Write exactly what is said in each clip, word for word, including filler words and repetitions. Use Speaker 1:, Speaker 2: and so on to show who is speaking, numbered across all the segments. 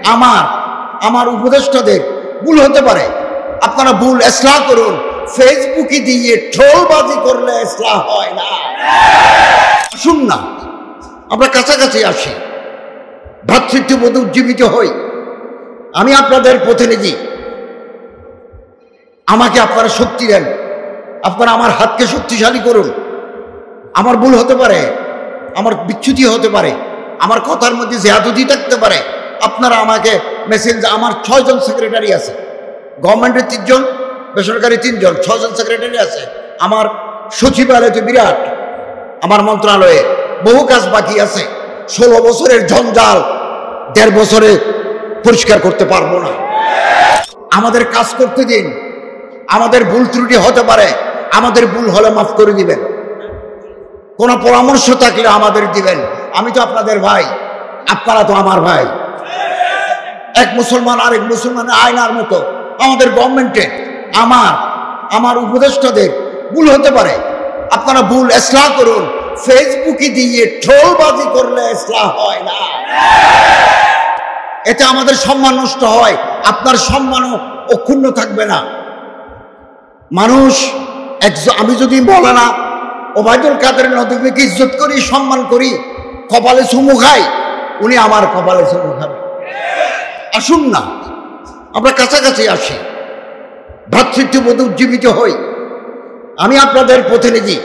Speaker 1: আমার আমার উপদেষ্টাদের ভুল হতে পারে, আপনারা ভুল ইসলাহ করুন। ফেসবুকে দিয়ে ট্রোলবাজি করলে ইসলাহ হয় না। শুন না, আমরা কাছাকাছি আসি, ভ্রাতৃত্ববোধ উজ্জীবিত হই। আমি আপনাদের প্রতিনিধি, আমাকে আপনারা শক্তি দেন, আপনারা আমার হাতকে শক্তিশালী করুন। আমার ভুল হতে পারে, আমার বিচ্যুতি হতে পারে, আমার কথার মধ্যে জিয়াদতি থাকতে পারে। আপনারা আমাকে মেসেজ, আমার ছয়জন সেক্রেটারি আছে, গভর্নমেন্টের তিনজন, বেসরকারি তিনজন, ছজন সেক্রেটারি আছে। আমার সচিবালয় তো বিরাট, আমার মন্ত্রণালয়ে বহু কাজ বাকি আছে। ষোলো বছরের জঞ্জাল দেড় বছরে পরিষ্কার করতে পারবো না। আমাদের কাজ করতে দিন, আমাদের ভুল ত্রুটি হতে পারে, আমাদের ভুল হলে মাফ করে দিবেন। কোনো পরামর্শ থাকলে আমাদের দিবেন। আমি তো আপনাদের ভাই, আপনারা তো আমার ভাই। এক মুসলমান আরেক মুসলমানের আয়নার মতো। আমাদের গভর্নমেন্টে আমার আমার উপদেষ্টাদের ভুল হতে পারে, আপনারা ভুল ইসলাহ করুন। ফেসবুকে দিয়ে ট্রোলবাজি করলে ইসলাহ হয় না। এতে আমাদের সম্মান নষ্ট হয়, আপনার সম্মানও অক্ষুণ্ণ থাকবে না। মানুষ একজন, আমি যদি বলে না ওবায়দুল কাদের নদীকে ইজ্জত করি, সম্মান করি, কপালে চুমু খাই, উনি আমার কপালে চুমু খাবে। আসুন না, আমরা কাছাকাছি আসি, ভ্রাতৃত্ববোধ উজ্জীবিত হই। আমি আপনাদের প্রতিনিধি,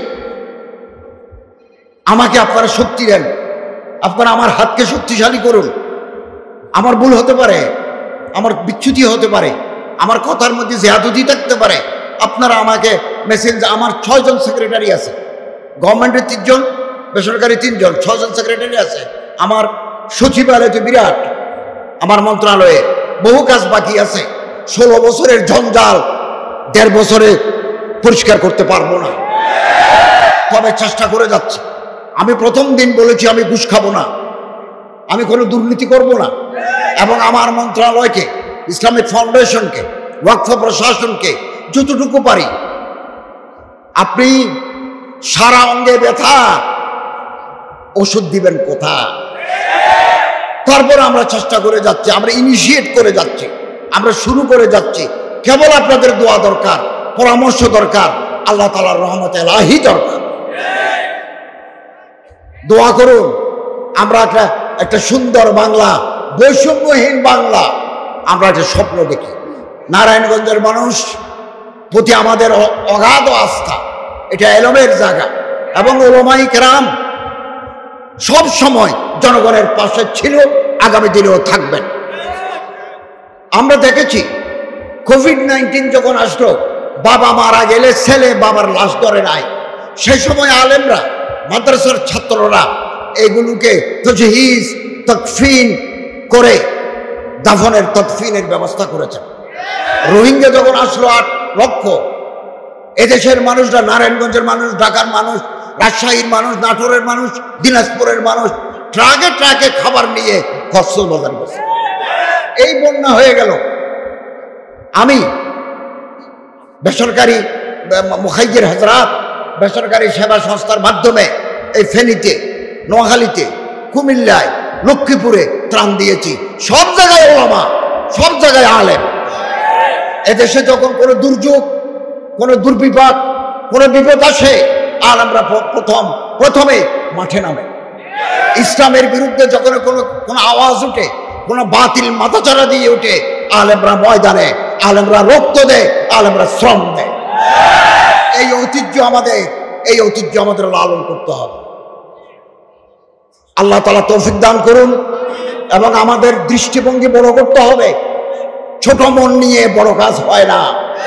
Speaker 1: আমাকে আপনারা শক্তি দেন, আপনারা আমার হাতকে শক্তিশালী করুন। আমার ভুল হতে পারে, আমার বিচ্যুতি হতে পারে, আমার কথার মধ্যে জিয়াদতি থাকতে পারে। আপনারা আমাকে মেসেজ, আমার ছয়জন সেক্রেটারি আছে, গভর্নমেন্টের তিনজন, বেসরকারি তিনজন, ছজন সেক্রেটারি আছে। আমার সচিবালয় তো বিরাট, আমার মন্ত্রণালয়ে বহু কাজ বাকি আছে। ষোলো বছরের জঞ্জাল দেড় বছরে পরিষ্কার করতে পারবো না, তবে চেষ্টা করে যাচ্ছি। আমি প্রথম দিন বলেছি আমি ঘুষ খাবো না, আমি কোনো দুর্নীতি করব না, এবং আমার মন্ত্রণালয়কে, ইসলামিক ফাউন্ডেশনকে, ওয়াকফ প্রশাসনকে যতটুকু পারি। আপনি সারা অঙ্গে ব্যথা, ওষুধ দিবেন কোথা? তারপর আমরা চেষ্টা করে যাচ্ছি, আমরা ইনিশিয়েট করে যাচ্ছি, আমরা শুরু করে যাচ্ছি। কেবল আপনাদের দোয়া দরকার, পরামর্শ দরকার, আল্লাহ তাআলার রহমতে ইলাহি দরকার। দোয়া করুন, আমরা একটা একটা সুন্দর বাংলা, বৈষম্যহীন বাংলা, আমরা একটা স্বপ্ন দেখি। নারায়ণগঞ্জের মানুষ প্রতি আমাদের অগাধ আস্থা, এটা এলমের জায়গা, এবং ওলামায়ে কেরাম সব সময় জনগণের পাশে ছিল, আগামী দিনেও থাকবেন। আমরা দেখেছি কোভিড নাইন্টিন যখন আসলো, বাবা মারা গেলে ছেলে বাবার লাশ ধরে নাই। সেই সময় আলেমরা, মাদ্রাসার ছাত্ররা এগুলোকে তজহিজ, তকফিন করে দাফনের তকফিনের ব্যবস্থা করেছেন। রোহিঙ্গা যখন আসলো আট লক্ষ, এদেশের মানুষরা, নারায়ণগঞ্জের মানুষ, ঢাকার মানুষ, রাজশাহীর মানুষ, নাটোরের মানুষ, দিনাজপুরের মানুষ ট্রাকে ট্রাকে খাবার নিয়ে কক্সবাজার গেছে। এই বন্যা হয়ে গেল। আমি বেসরকারি মুখাইয়ের হজরাত, বেসরকারি সেবা সংস্থার মাধ্যমে এই ফেনীতে, নোয়াখালীতে, কুমিল্লায়, লক্ষ্মীপুরে ত্রাণ দিয়েছি। সব জায়গায় ওলামা, সব জায়গায় আলেম। এদেশে যখন কোনো দুর্যোগ, কোনো দুর্বিপাক, কোনো বিপদ আসে, আলেমরা প্রথম প্রথমে মাঠে নামে। ইসলামের বিরুদ্ধে যখন কোনো কোনো আওয়াজ উঠে, কোনো বাতিল মাথাচাড়া দিয়ে উঠে, আলেমরা ময়দানে, আলেমরা রক্ত দেয়, আলেমরা শ্রম দেয়। এই ঐতিহ্য আমাদের, এই ঐতিহ্য আমাদের লালন করতে হবে। আল্লাহ তাআলা তৌফিক দান করুন, এবং আমাদের দৃষ্টিভঙ্গি বড় করতে হবে। ছোট মন নিয়ে বড় কাজ হয় না।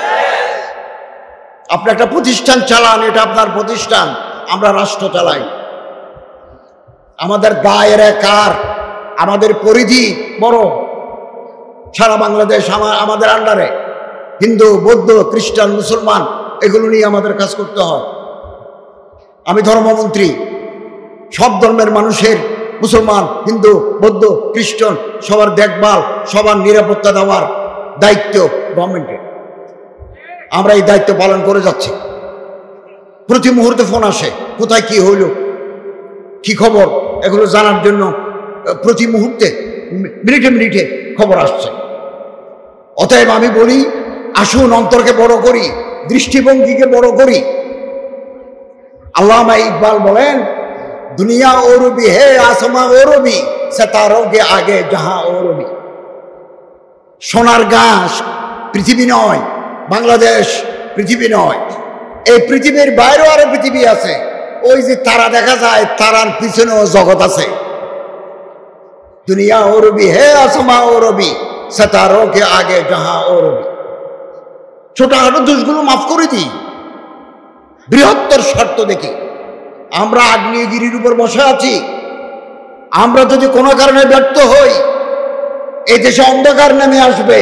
Speaker 1: আপনি একটা প্রতিষ্ঠান চালান, এটা আপনার প্রতিষ্ঠান, আমরা রাষ্ট্র চালাই। আমাদের দায়রা কার, আমাদের পরিধি বড়, সারা বাংলাদেশ আমাদের আন্ডারে। হিন্দু, বৌদ্ধ, খ্রিস্টান, মুসলমান, এগুলো নিয়ে আমাদের কাজ করতে হয়। আমি ধর্মমন্ত্রী, সব ধর্মের মানুষের, মুসলমান, হিন্দু, বৌদ্ধ, খ্রিস্টান, সবার দেখভাল, সবার নিরাপত্তা দেওয়ার দায়িত্ব গভর্নমেন্টের। আমরা এই দায়িত্ব পালন করে যাচ্ছি। প্রতি মুহূর্তে ফোন আসে, কোথায় কি হইল, কি খবর, এগুলো জানার জন্য প্রতি মুহূর্তে, মিনিটে মিনিটে খবর আসছে। অতএব আমি বলি, আসুন অন্তরকে বড় করি, দৃষ্টিভঙ্গিকে বড় করি। আল্লামা ইকবাল বলেন, দুনিয়া ওরবি হে আসমা ওরবি, সিতারোं के आगे जहां ওরবি। সোনার গাছ পৃথিবী নয়, বাংলাদেশ পৃথিবী নয়, এই পৃথিবীর বাইরেও আরো পৃথিবী আছে। ওই যে তারা দেখা যায়, তারার পিছনেও জগৎ আছে। দুনিয়া ওরবি হে আসমা ওরবি, সিতারোं के आगे जहां ওরবি। ছোটখাটো দোষগুলো মাফ করে দিই, বৃহত্তর স্বার্থ দেখি। আমরা আগ্নেয়গিরির উপর বসে আছি, আমরা যদি কোনো কারণে ব্যর্থ হই, এই দেশে অন্ধকার নেমে আসবে,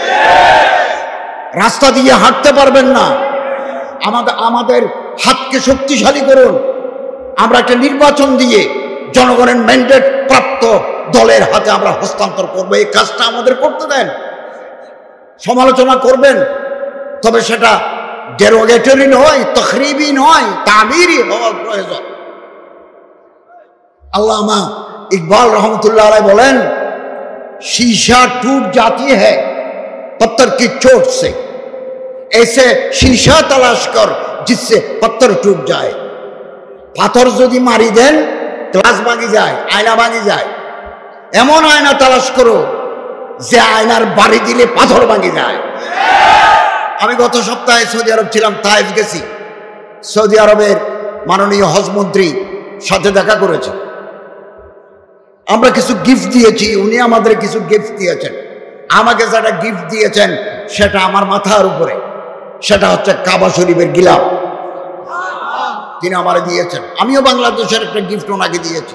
Speaker 1: রাস্তা দিয়ে হাঁটতে পারবেন না। আমাদের আমাদের হাতকে শক্তিশালী করুন। আমরা একটা নির্বাচন দিয়ে জনগণের ম্যান্ডেট প্রাপ্ত দলের হাতে আমরা হস্তান্তর করবো। এই কাজটা আমাদের করতে দেন। সমালোচনা করবেন, তবে সেটা ডেরোগেটরি নয়, তখরিবি নয়, তামিরি হওয়ার প্রয়োজন। আল্লামা ইকবাল রহমতুল্লাহ আলাইহি বলেন, शीशा टूट जाती है पत्थर की चोट से, ऐसे शीशा तलाश कर जिससे पत्थर टूट जाए। পাথর যদি মারি দেন গ্লাস ভাঙি যায়, আয়না ভাঙি যায়। এমন আয়না তালাশ করো যে আয়নার বাড়ি দিলে পাথর ভাঙি যায়। আমি গত সপ্তাহে সৌদি আরব ছিলাম, তাইফ গেছি। সৌদি আরবের মাননীয় হজ মন্ত্রী সাথে দেখা করেছে। আমরা কিছু গিফট দিয়েছি, উনি আমাদের কিছু গিফট দিয়েছেন। আমাকে যেটা গিফট দিয়েছেন সেটা আমার মাথার উপরে, সেটা হচ্ছে কাবা শরীফের গিলাফ তিনি আমারে দিয়েছেন। আমিও বাংলাদেশের একটা গিফট ওনাকে দিয়েছি।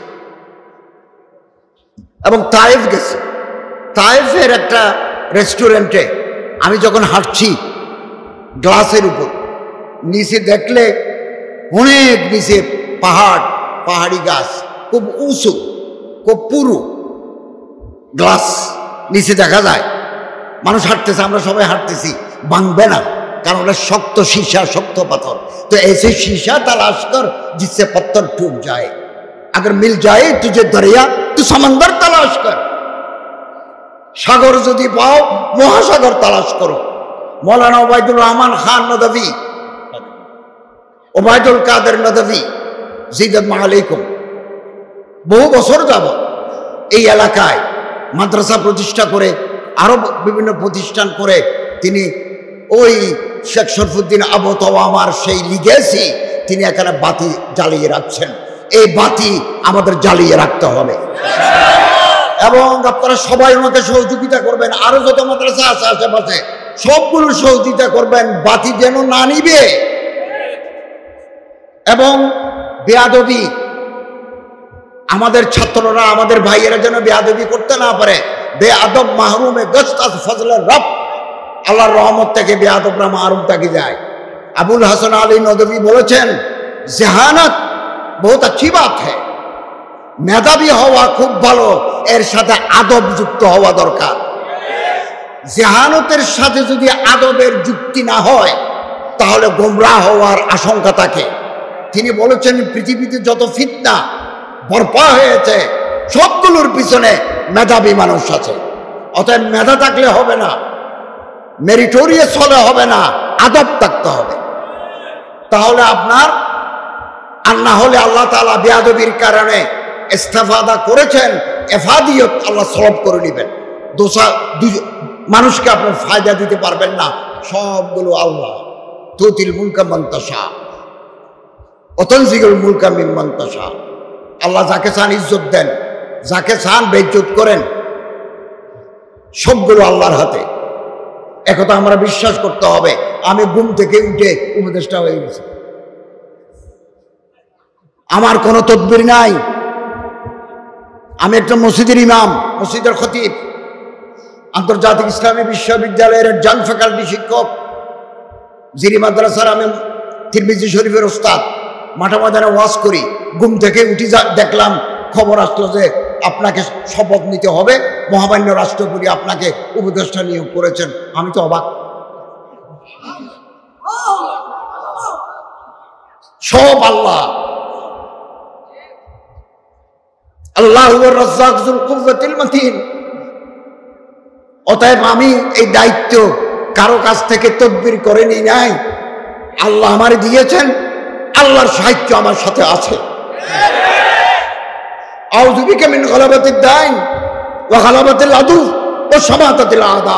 Speaker 1: এবং তাইফ গেছি, তাইফের একটা রেস্টুরেন্টে আমি যখন হাঁটছি, গ্লাসের উপর নিচে দেখলে অনেক নিচে পাহাড়, পাহাড়ি গাছ, খুব উঁচু, খুব পুরু গ্লাস নিচে দেখা যায়। মানুষ হাঁটতেছে, আমরা সবাই হাঁটতেছি, ভাঙবে না, কারণ ওটা শক্ত সীসা, শক্ত পাথর। তো ऐसे शीशा तलाश कर जिससे पत्थर टूट जाए, अगर मिल जाए तुझे दरिया तू समंदर तलाश कर। সাগর যদি পাও মহাসাগর তালাশ করো। মৌলানা ওবায়দুর রহমান খান নদভী, ওবায়দুল কাদের নদভী জিদাত আলাইকুম, বহু বছর যাবত এই এলাকায় মাদ্রাসা প্রতিষ্ঠা করে, আরো বিভিন্ন প্রতিষ্ঠান করে তিনি ওই শেখ শরফুদ্দিন আবু তাওয়ামার সেই লিগেসি তিনি এখানে বাতি জ্বালিয়ে রাখছেন। এই বাতি আমাদের জ্বালিয়ে রাখতে হবে এবং আপনারা সবাই ওনাকে সহযোগিতা করবেন। আরো যত মাদ্রাসা আছে আশেপাশে সবগুলো সহযোগিতা করবেন, বাতি যেন না নিবে। এবং বেয়াদবি, আমাদের ছাত্ররা, আমাদের ভাইয়েরা যেন বেয়াদবি করতে না পারে। বেয়াদব মাহরুমে গস্ত আজ ফজলের রব, আল্লাহর রহমত থেকে বেয়াদবরা মাহরুম থাকি যায়। আবুল হাসান আলী নদভী বলেছেন, জেহানত বহুত अच्छी बात है, মেধাবী হওয়া খুব ভালো, এর সাথে আদব যুক্ত হওয়া দরকার। জেহানতের সাথে যদি আদবের যুক্তি না হয় তাহলে গোমরাহ হওয়ার আশঙ্কা থাকে। তিনি বলেছেন, পৃথিবীতে যত ফিতনা বরপা হয়েছে সবগুলোর পিছনে মেধাবী মানুষ আছে। অতএব মেধা থাকলে হবে না, মেরিটোরিয়াস হলে হবে না, আদব থাকতে হবে। তাহলে আপনার, আর না হলে আল্লাহ তাআলা বেয়াদবির কারণে ইস্তেফাদা করেছেন, এফাদিয়ত আল্লাহ সলভ করে নেবেন। দোষা মানুষকে আপনার ফায়দা দিতে পারবেন না, সবগুলো আল্লাহ। তুতিল মুলকা মান তাশা ওয়া তানজিলুল মুলকা মিম্মান তাশা। আল্লাহ যাকে চান ইজ্জত দেন, যাকে চান বেইজ্জত করেন, সবগুলো আল্লাহর হাতে। একথা আমরা বিশ্বাস করতে হবে। আমি ঘুম থেকে উঠে উপদেষ্টা হয়ে গেছি, আমার কোনো তদবির নাই। আমি একটা মসজিদের ইমাম, মসজিদের খতিব, আন্তর্জাতিক ইসলামী বিশ্ববিদ্যালয়ের একজন ফ্যাকাল্টি শিক্ষক, জিরি মাদ্রাসার আমি তিরমিজি শরীফের ওস্তাদ, মাঠে ময়দানে ওয়াজ করি। ঘুম থেকে উঠি দেখলাম খবর আসলো যে আপনাকে শপথ নিতে হবে, মহামান্য রাষ্ট্রপতি আপনাকে উপদেষ্টা নিয়োগ করেছেন। আমি তো অবাক। সব আল্লাহ। আল্লাহু আর রাজ্জাক যুল কুওয়াতিল মাতিন। অতএব আমি এই দায়িত্ব কারো কাছ থেকে তদবির করে নি নাই, আল্লাহ আমারে দিয়েছেন, আল্লাহর সাহায্য আমার সাথে আছে। আউযু বিকা মিন গালাবাতিদ দাইন ওয়া গালাবাতিল আদু ওয়া শামাতাতিল আদা।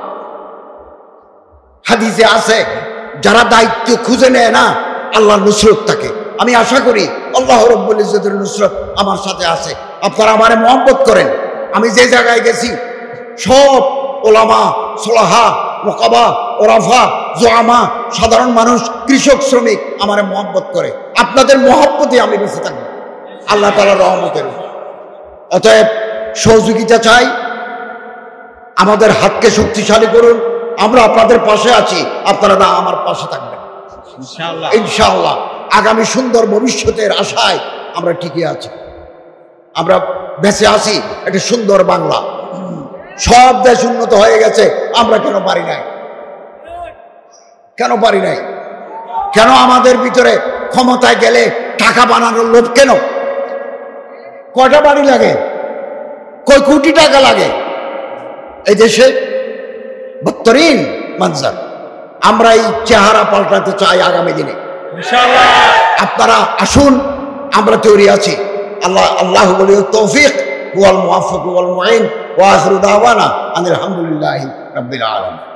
Speaker 1: হাদিসে আছে যারা দায়িত্ব খুঁজে নেয় না, আল্লাহর নুসরত থাকে। আমি আশা করি আল্লাহ রাব্বুল ইজ্জতের নুসরত আমার সাথে আছে। আপনারা আমারে মহব্বত করেন। আমি যে জায়গায় গেছি সব ওলামা, সোলাহা, মুকাবা, ওরাফা, জোয়ামা, সাধারণ মানুষ, কৃষক, শ্রমিক আমারে মহব্বত করে। আপনাদের মহব্বতে আমি বেঁচে থাকবো আল্লাহ তাআলার রহমতের। অতএব সহযোগিতা চাই, আমাদের হাতকে শক্তিশালী করুন। আমরা আপনাদের পাশে আছি, আপনারা না আমার পাশে থাকবেন ইনশাআল্লাহ। ইনশাআল্লাহ আগামী সুন্দর ভবিষ্যতের আশায় আমরা টিকে আছি, আমরা বেঁচে আছি। একটা সুন্দর বাংলা। সব দেশ উন্নত হয়ে গেছে, আমরা কেন পারি নাই? কেন পারি নাই? কেন আমাদের ভিতরে ক্ষমতায় গেলে টাকা বানানোর লোভ? কেন? কয়টা বাড়ি লাগে? কয় কোটি টাকা লাগে এই দেশে? বত্তরিন মঞ্জার। আমরা এই চেহারা পাল্টাতে চাই আগামী দিনে ইনশাআল্লাহ। আপনারা আসুন, আমরা তৈরি আছি। আল্লাহ আল্লাহ ওয়ালিউত তৌফিক ওয়াল মুওয়াফফিক ওয়াল মুঈন ওয়া আখিরু দাওয়ানা আনিল হামদুলিল্লাহি রাব্বিল আলামিন।